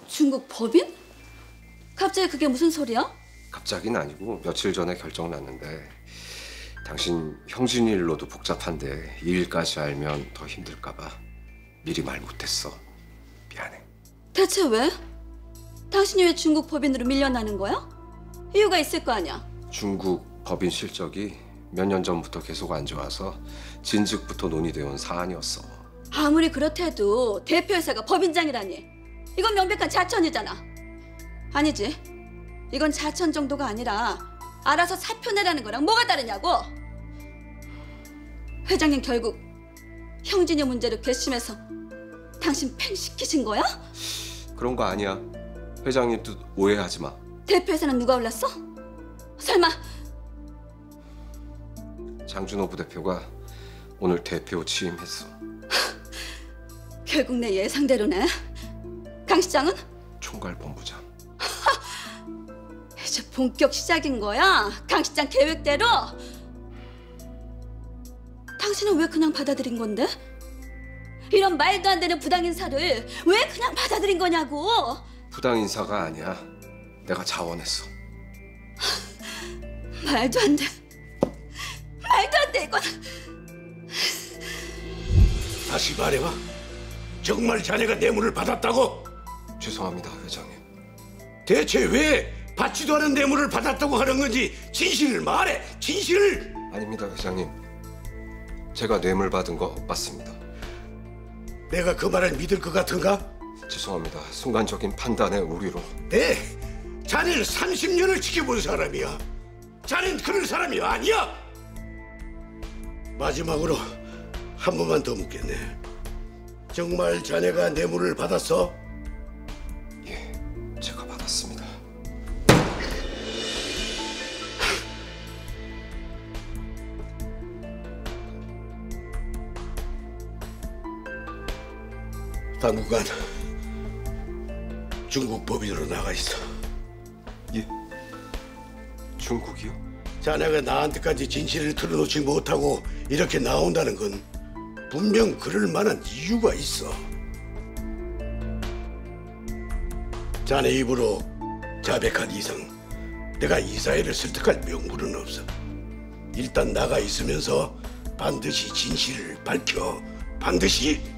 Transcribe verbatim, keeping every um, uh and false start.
중국 법인? 갑자기 그게 무슨 소리야? 갑자기는 아니고 며칠 전에 결정 났는데 당신 형진 일로도 복잡한데 이 일까지 알면 더 힘들까 봐 미리 말 못했어. 미안해. 대체 왜? 당신이 왜 중국 법인으로 밀려나는 거야? 이유가 있을 거 아니야. 중국 법인 실적이 몇 년 전부터 계속 안 좋아서 진즉부터 논의되어 온 사안이었어. 아무리 그렇대도 대표회사가 법인장이라니. 이건 명백한 자천이잖아. 아니지. 이건 자천 정도가 아니라 알아서 사표 내라는 거랑 뭐가 다르냐고. 회장님 결국 형진이 문제로 괘씸해서 당신 팽시키신 거야? 그런 거 아니야. 회장님 뜻 오해하지 마. 대표회사는 누가 올랐어? 설마 장준호 부대표가 오늘 대표 취임했어. 결국 내 예상대로네. 강 시장은? 총괄본부장. 이제 본격 시작인 거야? 강 시장 계획대로? 당신은 왜 그냥 받아들인 건데? 이런 말도 안 되는 부당 인사를 왜 그냥 받아들인 거냐고. 부당 인사가 아니야. 내가 자원했어. 말도 안 돼. 말도 안 돼, 이건. 다시 말해봐. 정말 자네가 뇌물을 받았다고? 죄송합니다, 회장님. 대체 왜 받지도 않은 뇌물을 받았다고 하는 건지 진실을 말해. 진실을. 아닙니다, 회장님. 제가 뇌물 받은 거 맞습니다. 내가 그 말을 믿을 것 같은가? 죄송합니다. 순간적인 판단의 오류로. 네. 자네는 삼십 년을 지켜본 사람이야. 자넨 그런 사람이 아니야. 마지막으로 한 번만 더 묻겠네. 정말 자네가 뇌물을 받았어? 예, 제가 받았습니다. 당분간 중국 법인으로 나가 있어. 예? 중국이요? 자네가 나한테까지 진실을 털어놓지 못하고 이렇게 나온다는 건 분명 그럴 만한 이유가 있어. 자네 입으로 자백한 이상 내가 이사회를 설득할 명분은 없어. 일단 나가 있으면서 반드시 진실을 밝혀. 반드시.